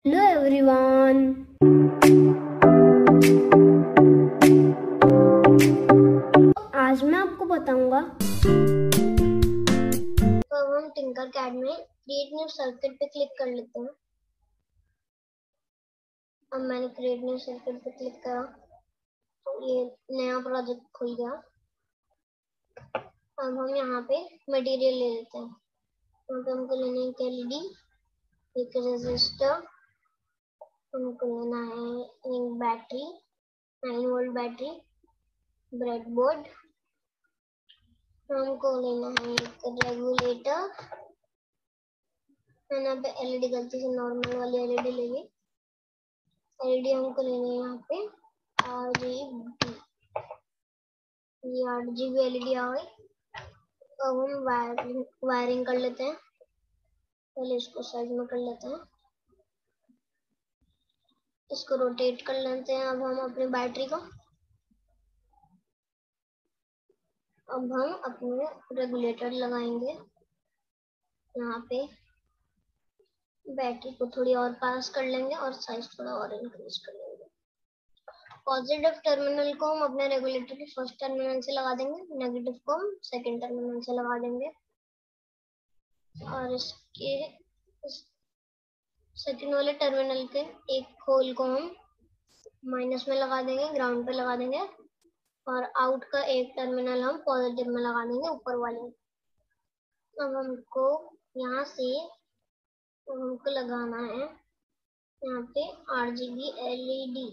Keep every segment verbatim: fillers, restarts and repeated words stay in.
Hello everyone, आज मैं आपको बताऊंगा। तो अब हम टिंकरकैड में क्रिएट न्यू सर्किट पे क्लिक कर लेते हैं। अब मैंने क्रिएट न्यू सर्किट पे क्लिक करा तो ये नया प्रोजेक्ट खुल गया। अब हम यहाँ पे मटेरियल ले लेते हैं। यहाँ पे हमको लेना है एक एलईडी, एक रेजिस्टर, हमको लेना है एक battery, nine volt battery, breadboard, हमको लेना है एक रेगुलेटर। मैंने यहाँ पे एलईडी गलती से नॉर्मल वाली एलईडी ले ली। एलईडी हमको लेना है यहाँ पे आरजीबी, ये आठ जीबी एलईडी आ गई। अब हम वायरिंग वायरिंग कर लेते हैं। पहले इसको साइड में कर लेते हैं, इसको रोटेट कर लेते हैं। अब हम अपनी बैटरी को, अब हम अपने रेगुलेटर लगाएंगे। यहाँ पे बैटरी को थोड़ी और पास कर लेंगे और साइज थोड़ा और इंक्रीज कर लेंगे। पॉजिटिव टर्मिनल को हम अपने रेगुलेटर के फर्स्ट टर्मिनल से लगा देंगे, नेगेटिव को हम सेकेंड टर्मिनल से लगा देंगे और इसके सेकेंड वाले टर्मिनल के एक होल को हम माइनस में लगा देंगे, ग्राउंड पे लगा देंगे और आउट का एक टर्मिनल हम पॉजिटिव में लगा देंगे, ऊपर वाले। अब हमको यहाँ से हमको लगाना है यहाँ पे आरजीबी एलईडी।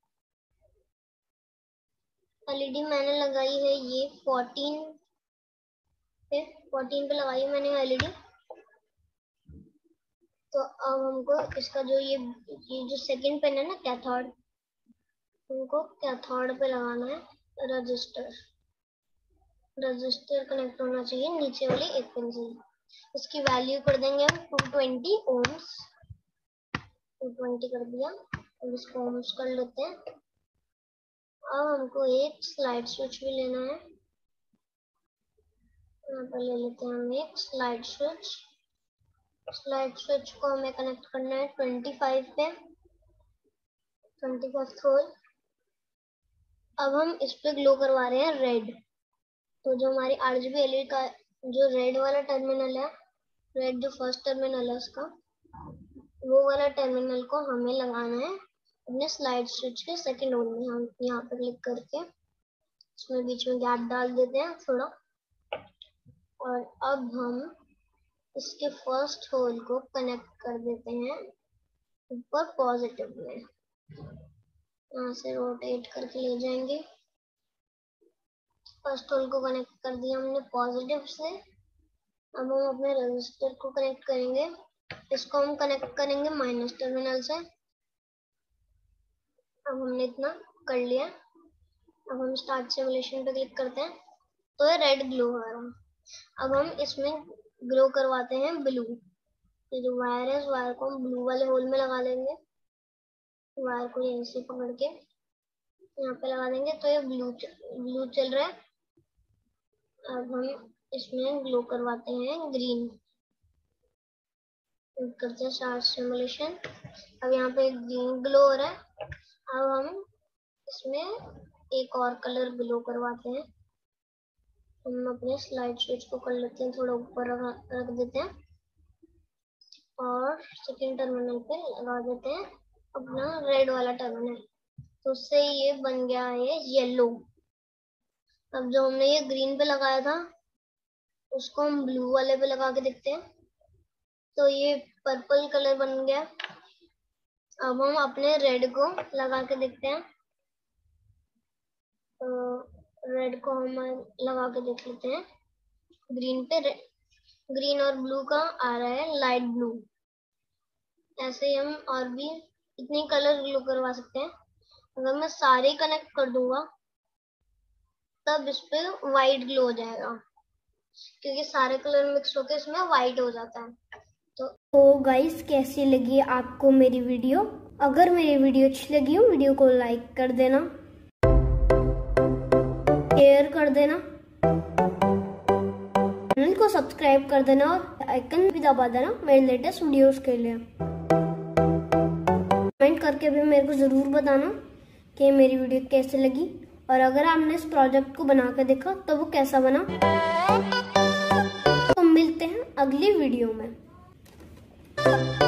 एलईडी मैंने लगाई है ये फोर्टीन पे फोर्टीन पे लगाई है मैंने एलईडी। तो अब हमको इसका जो ये ये जो सेकंड पिन है ना, कैथोड, हमको कैथोड पे लगाना है रजिस्टर। रजिस्टर कनेक्ट होना चाहिए नीचे वाली एक पिन से। इसकी वैल्यू कर देंगे हम two twenty ohms. Two twenty कर दिया। अब इसको ओम्स कर लेते हैं। अब हमको एक स्लाइड स्विच भी लेना है। यहाँ पर ले लेते हैं हम एक स्लाइड स्विच। स्लाइड स्विच को हमें कनेक्ट करना है ट्वेंटी फाइव पे, ट्वेंटी फाइव होल। अब हम इस पे ग्लो करवा रहे हैं रेड। तो जो हमारी आरजीबी एलईडी का जो रेड वाला टर्मिनल है, रेड जो फर्स्ट टर्मिनल है उसका, वो वाला टर्मिनल को हमें लगाना है अपने स्लाइड स्विच के सेकंड होल में। हम यहाँ पे क्लिक करके इसमें बीच में गैप डाल देते हैं थोड़ा। और अब हम इसके फर्स्ट होल को कनेक्ट कर देते हैं ऊपर पॉजिटिव में। यहाँ से रोटेट करके ले जाएंगे। फर्स्ट होल को कनेक्ट कर दिया हमने पॉजिटिव से। अब हम अपने रजिस्टर को कनेक्ट करेंगे। इसको हम कनेक्ट करेंगे माइनस टर्मिनल से। अब हमने इतना कर लिया। अब हम स्टार्ट सिमुलेशन पे क्लिक करते हैं तो ये रेड ग्लो हो रहा है। अब हम इसमें ग्लो करवाते हैं ब्लू। ये जो वायर है, इस वायर को हम ब्लू वाले होल में लगा लेंगे। वायर को यहीं से पकड़ के यहाँ पे लगा देंगे तो ये ब्लू ब्लू चल रहा है। अब हम इसमें ग्लो करवाते हैं ग्रीन। करते हैं स्टार्ट सिमुलेशन। अब यहाँ पे ग्रीन ग्लो हो रहा है। अब हम इसमें एक और कलर ग्लो करवाते हैं। हम अपने स्लाइड स्विच को कर लेते हैं, थोड़ा ऊपर रख देते हैं और सेकेंड टर्मिनल पे लगा देते हैं अपना रेड वाला टर्मिनल। तो उससे ये बन गया है येलो। अब जो हमने ये ग्रीन पे लगाया था उसको हम ब्लू वाले पे लगा के देखते हैं तो ये पर्पल कलर बन गया। अब हम अपने रेड को लगा के देखते हैं। तो रेड को हम लगा के देख लेते हैं। ग्रीन पे ग्रीन और ब्लू का आ रहा है लाइट ब्लू। ऐसे ही हम और भी इतने कलर ग्लो करवा सकते हैं। अगर मैं सारे कनेक्ट कर दूंगा तब इस पे व्हाइट ग्लो हो जाएगा, क्योंकि सारे कलर मिक्स होकर इसमें व्हाइट हो जाता है। तो तो गाइस, कैसी लगी आपको मेरी वीडियो? अगर मेरी वीडियो अच्छी लगी हो, वीडियो को लाइक कर देना, शेयर कर देना, चैनल को सब्सक्राइब कर देना और आइकन भी दबा देना मेरे लेटेस्ट वीडियोस के लिए। करके भी मेरे को ज़रूर बताना कि मेरी वीडियो कैसे लगी, और अगर आपने इस प्रोजेक्ट को बना के देखा तो वो कैसा बना। तो मिलते हैं अगली वीडियो में।